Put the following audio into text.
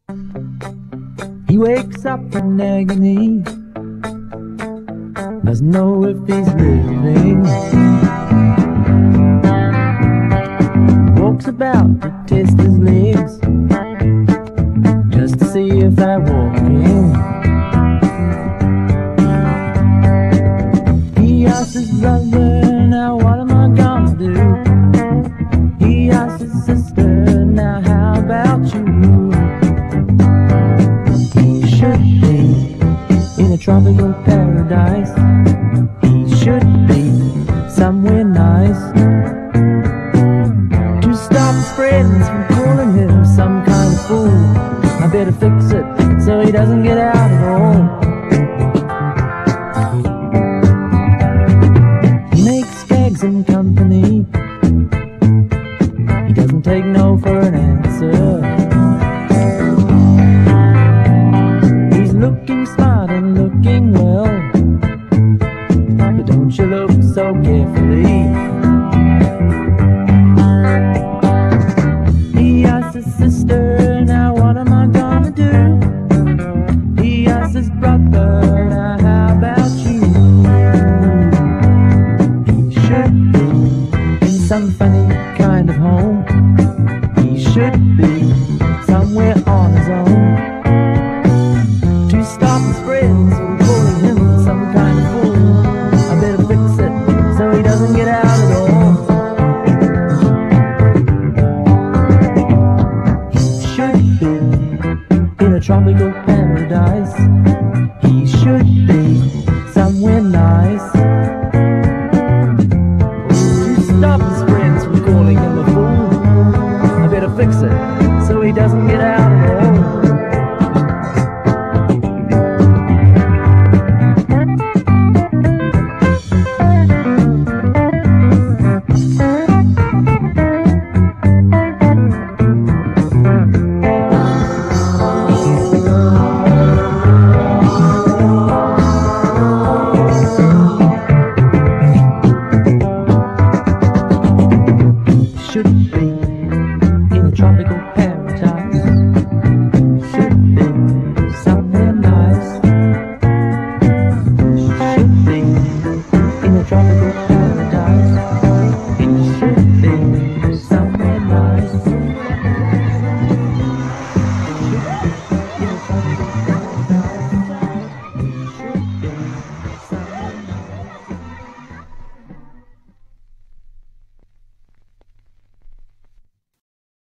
He wakes up in agony, doesn't know if he's living. Walks about to test his legs, just to see if they're walking. He asks his brother, now what am I gonna do? He asks his sister, now how about you? He should be in a tropical paradise. He should be somewhere nice. To stop his friends from calling him some kind of fool, I better fix it so he doesn't get out at all. He makes gags in company, he doesn't take no for an answer. He's looking smart and looking well, but don't you look so carefully. He asks his sister, now what am I gonna do? He asks his brother, now how about you? He should be in some funny kind of home. He should be somewhere on his own. To stop his friends from calling him some kind of fool, I better fix it so he doesn't get out at all. He should be in a tropical paradise. He should be somewhere nice. To stop his friends from calling him a fool, I better fix it so he doesn't get out.